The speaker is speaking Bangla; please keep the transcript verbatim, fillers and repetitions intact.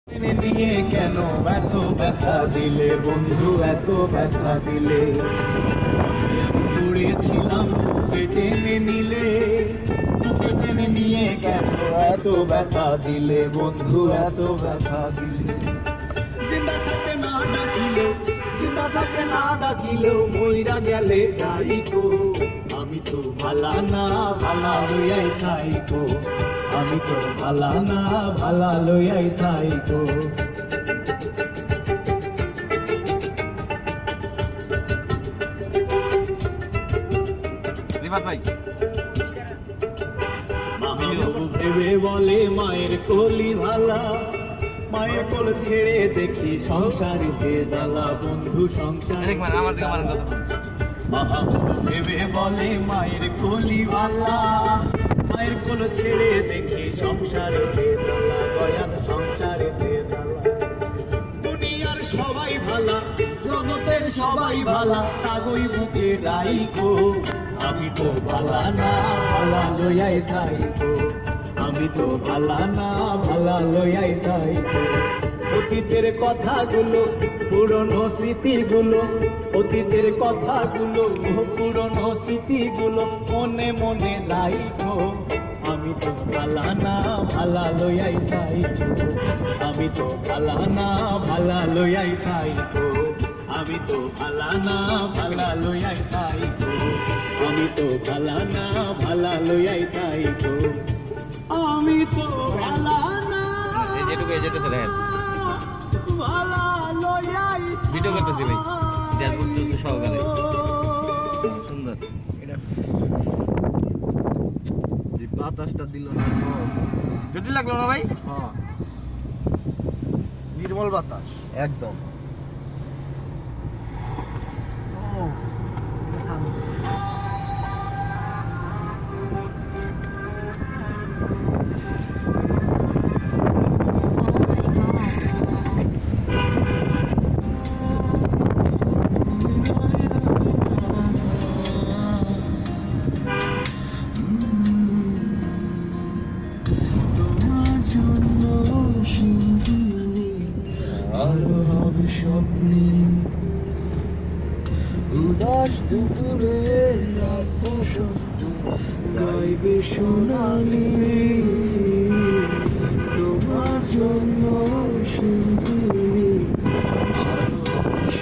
নিয়ে কেন এত ব্যথা দিলে বন্ধু, এত ব্যথা দিলে? পড়েছিলাম বুকে টেনে নিলে, বুকে টেনে নিয়ে কেন এত ব্যথা দিলে বন্ধু, এত ব্যথা দিলে? জিন্দা থাকে না ডাকিলেও, জিন্দা থাকে না ডাকিলেও মইরা গেলে যাইকো। আমি তো ভালা না ভালা লইয়াই থাইকো, আমি তো ভালা না ভালা লইয়াই থাইকো। ভেবে বলে মায়ের কোলি ভালা, মায়ের কোল ছেড়ে দেখি সংসারিতে জ্বালা বন্ধু, সংসার ভেবে বলে মায়ের কোলি ভালা, মায়ের কোল ছেড়ে দেখি সংসারিতে জ্বালা, দয়াল সংসারিতে জ্বালা। দুনিয়ার সবাই ভালা, জগতের সবাই ভালা, তাগই বুকে রাইকো। আমি তো ভালা না ভালা লইয়াই থাইকো, আমি তো ভালা না ভালা লইয়াই থাইকো। অতীতের কথাগুলো পুরনো স্মৃতিগুলো, অতীতের কথাগুলো পুরনো স্মৃতিগুলো মনে মনে রাইকো। আমি তো ভালা না ভালা লইয়াই থাইকো, আমি তো ভালা না ভালা লইয়াই থাইকো, আমি তো ভালা না ভালা লইয়াই থাইকো, আমি তো ভালা না ভালা লইয়াই থাইকো, আমি তো ভালা না যেটুকু যেতেছে দেখেন ভালা লইয়াই। ভিডিও করতেছি ভাই, ড্যাশ করতেছি সহকারে, সুন্দর। এটা যে বাতাসটা দিল না, যদি লাগলো না ভাই? হ্যাঁ, নির্মল বাতাস একদম। উদাস দুপুরের রাত বসন্ত গাইবে সোনালি, তোমার জন্য শুধু